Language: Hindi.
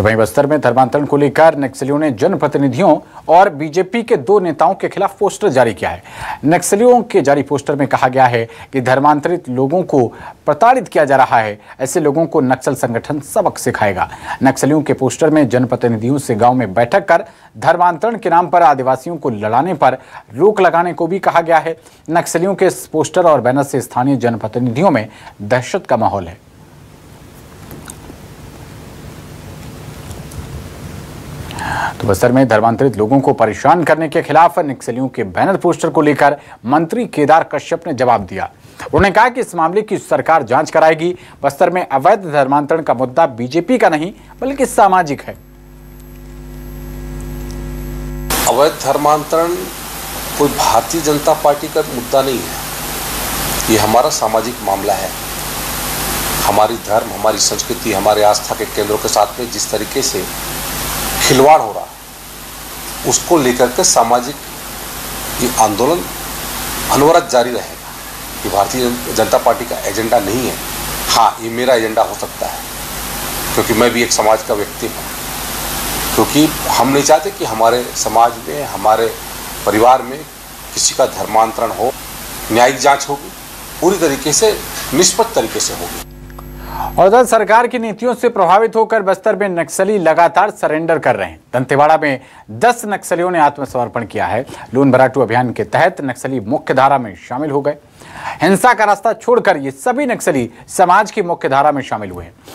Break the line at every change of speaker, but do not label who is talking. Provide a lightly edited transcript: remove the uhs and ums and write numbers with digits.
तो वहीं बस्तर में धर्मांतरण को लेकर नक्सलियों ने जनप्रतिनिधियों और बीजेपी के 2 नेताओं के खिलाफ पोस्टर जारी किया है। नक्सलियों के जारी पोस्टर में कहा गया है कि धर्मांतरित लोगों को प्रताड़ित किया जा रहा है, ऐसे लोगों को नक्सल संगठन सबक सिखाएगा। नक्सलियों के पोस्टर में जनप्रतिनिधियों से गांव में बैठक कर धर्मांतरण के नाम पर आदिवासियों को लड़ाने पर रोक लगाने को भी कहा गया है। नक्सलियों के इस पोस्टर और बैनर से स्थानीय जनप्रतिनिधियों में दहशत का माहौल है। तो बस्तर में धर्मांतरित लोगों को परेशान करने के खिलाफ नक्सलियों के बैनर पोस्टर को लेकर मंत्री केदार कश्यप ने जवाब दिया। उन्होंने कहा कि इस मामले की सरकार जांच कराएगी। बस्तर में अवैध धर्मांतरण का मुद्दा बीजेपी का नहीं बल्कि सामाजिक है।
अवैध धर्मांतरण कोई भारतीय जनता पार्टी का मुद्दा नहीं है, ये हमारा सामाजिक मामला है। हमारी धर्म, हमारी संस्कृति, हमारे आस्था के केंद्रों के साथ में जिस तरीके से खिलवाड़ हो रहा है, उसको लेकर के सामाजिक ये आंदोलन अनवरत जारी रहेगा। ये भारतीय जनता पार्टी का एजेंडा नहीं है। हाँ, ये मेरा एजेंडा हो सकता है, क्योंकि मैं भी एक समाज का व्यक्ति हूँ। क्योंकि हम नहीं चाहते कि हमारे समाज में, हमारे परिवार में किसी का धर्मांतरण हो। न्यायिक जांच होगी, पूरी तरीके से निष्पक्ष तरीके से होगी।
और उधर सरकार की नीतियों से प्रभावित होकर बस्तर में नक्सली लगातार सरेंडर कर रहे हैं। दंतेवाड़ा में 10 नक्सलियों ने आत्मसमर्पण किया है। लून भराटू अभियान के तहत नक्सली मुख्य धारा में शामिल हो गए। हिंसा का रास्ता छोड़कर ये सभी नक्सली समाज की मुख्य धारा में शामिल हुए हैं।